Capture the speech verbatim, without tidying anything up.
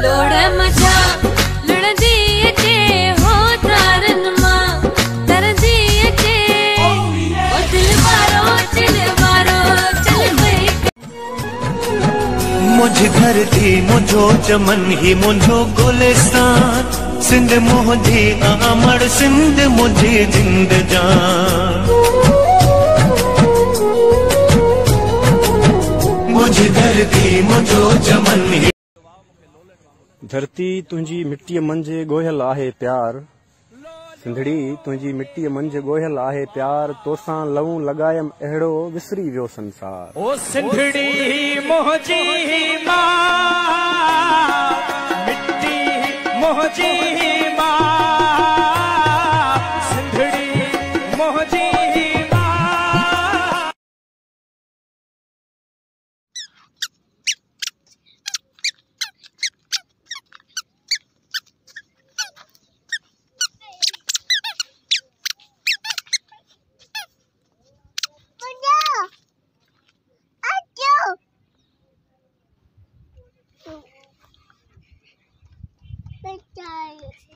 लोड़ा मजा लड़ दिए के हो तारन मां तर दिए के ओ दिल बारो चल बारो चल भाई। मुझ धरती मुझो चमन ही मुझो गुलिस्तान सिंध मुझी आमड़ सिंध मुझी जिंद जान। मुझ धरती मुझो चमन ही धरती तुझी मिट्टी मंझे गोयल आहे प्यार सिंधड़ी तुझी मिट्टी मंझे गोयल आहे प्यार तोसां लवूं लगायम अहिड़ो विसरी वियो संसार। ओ सिंधड़ी मोहजी मां मिट्टी मोहजी मां सिंधड़ी मोहजी मां। Bye.